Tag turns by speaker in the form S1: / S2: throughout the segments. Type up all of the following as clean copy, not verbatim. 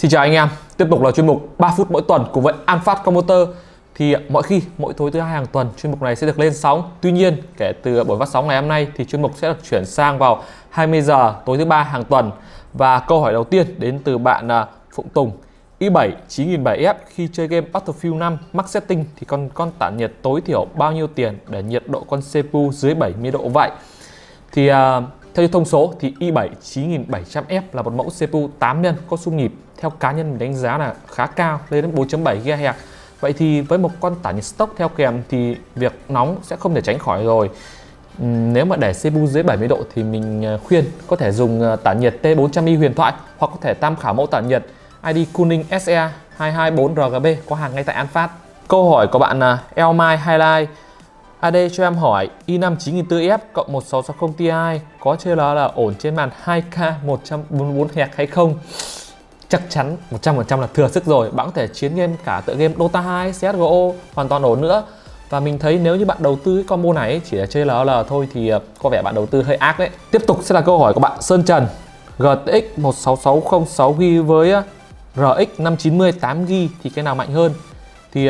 S1: Xin chào anh em, tiếp tục là chuyên mục 3 phút mỗi tuần cùng với Anphát Computer. Thì mỗi tối thứ hai hàng tuần chuyên mục này sẽ được lên sóng. Tuy nhiên kể từ buổi phát sóng ngày hôm nay thì chuyên mục sẽ được chuyển sang vào 20 giờ tối thứ ba hàng tuần. Và câu hỏi đầu tiên đến từ bạn Phụng Tùng. i7 9700F khi chơi game Battlefield 5 max setting thì con tản nhiệt tối thiểu bao nhiêu tiền để nhiệt độ con CPU dưới 70 độ vậy? Thì theo thông số thì i7 9700F là một mẫu CPU 8 nhân có xung nhịp theo cá nhân mình đánh giá là khá cao, lên đến 4.7 GHz. Vậy thì với một con tản nhiệt stock theo kèm thì việc nóng sẽ không thể tránh khỏi rồi. Nếu mà để CPU dưới 70 độ thì mình khuyên có thể dùng tản nhiệt T400i huyền thoại, hoặc có thể tham khảo mẫu tản nhiệt ID Cooling SE 224RGB có hàng ngay tại Anphát. Câu hỏi của bạn là Elmai Highlight AD cho em hỏi i5 9400F cộng 1660 Ti có chơi là ổn trên màn 2K 144Hz hay không? Chắc chắn 100% là thừa sức rồi. Bạn có thể chiến game cả tựa game Dota 2, CSGO hoàn toàn ổn nữa. Và mình thấy nếu như bạn đầu tư cái combo này chỉ là chơi LOL thôi thì có vẻ bạn đầu tư hơi ác đấy. Tiếp tục sẽ là câu hỏi của bạn Sơn Trần. GTX 16600 6GB với RX 590 8GB thì cái nào mạnh hơn? Thì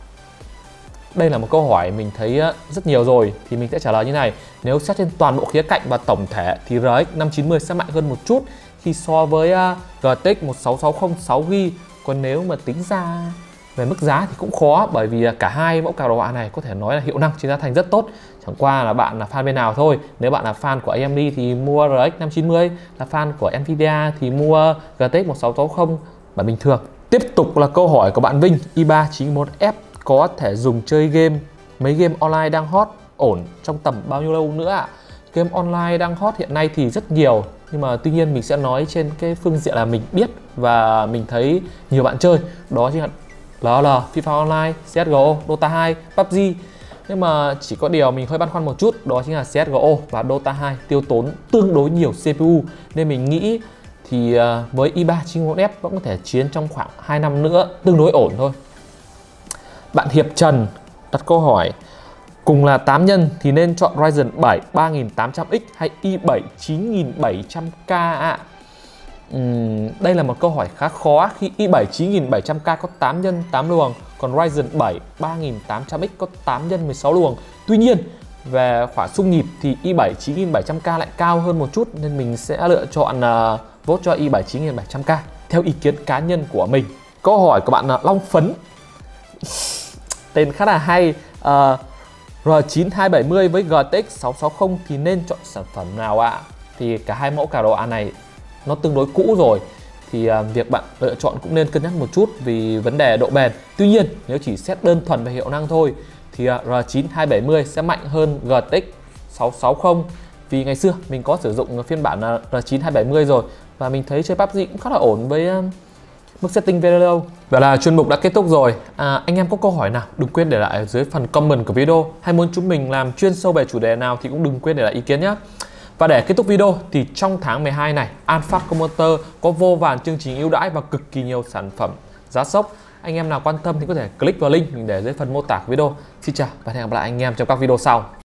S1: đây là một câu hỏi mình thấy rất nhiều rồi, thì mình sẽ trả lời như này. Nếu xét trên toàn bộ khía cạnh và tổng thể thì RX 590 sẽ mạnh hơn một chút khi so với GTX 1660 6GB. Còn nếu mà tính ra về mức giá thì cũng khó, bởi vì cả hai mẫu card đồ họa này có thể nói là hiệu năng trên giá thành rất tốt. Chẳng qua là bạn là fan bên nào thôi. Nếu bạn là fan của AMD thì mua RX 590, là fan của Nvidia thì mua GTX 1660 bản bình thường. Tiếp tục là câu hỏi của bạn Vinh. i3 91F có thể dùng chơi game, mấy game online đang hot ổn trong tầm bao nhiêu lâu nữa ạ? Game online đang hot hiện nay thì rất nhiều, nhưng mà tuy nhiên mình sẽ nói trên cái phương diện là mình biết và mình thấy nhiều bạn chơi. Đó chính là LOL, FIFA Online, CSGO, Dota 2, PUBG. Nhưng mà chỉ có điều mình hơi băn khoăn một chút, đó chính là CSGO và Dota 2 tiêu tốn tương đối nhiều CPU. Nên mình nghĩ thì với i3 91F vẫn có thể chiến trong khoảng 2 năm nữa, tương đối ổn thôi. Bạn Hiệp Trần đặt câu hỏi cùng là 8 nhân thì nên chọn Ryzen 7 3800X hay i7 9700K ạ? Đây là một câu hỏi khá khó khi i7 9700K có 8 nhân 8 luồng, còn Ryzen 7 3800X có 8 nhân 16 luồng. Tuy nhiên về khóa xung nhịp thì i7 9700K lại cao hơn một chút, nên mình sẽ lựa chọn vote cho i7 9700K theo ý kiến cá nhân của mình. Câu hỏi của bạn là Long Phấn, tên khá là hay. R9 270 với GTX 660 thì nên chọn sản phẩm nào ạ? Thì cả hai mẫu card đồ họa này nó tương đối cũ rồi, thì việc bạn lựa chọn cũng nên cân nhắc một chút vì vấn đề độ bền. Tuy nhiên nếu chỉ xét đơn thuần về hiệu năng thôi thì R9 270 sẽ mạnh hơn GTX 660, vì ngày xưa mình có sử dụng phiên bản R9 270 rồi và mình thấy chơi PUBG cũng khá là ổn với mức setting very low. Vậy là chuyên mục đã kết thúc rồi. Anh em có câu hỏi nào đừng quên để lại ở dưới phần comment của video, hay muốn chúng mình làm chuyên sâu về chủ đề nào thì cũng đừng quên để lại ý kiến nhé. Và để kết thúc video thì trong tháng 12 này, Anphát Computer có vô vàn chương trình ưu đãi và cực kỳ nhiều sản phẩm giá sốc. Anh em nào quan tâm thì có thể click vào link mình để dưới phần mô tả của video. Xin chào và hẹn gặp lại anh em trong các video sau.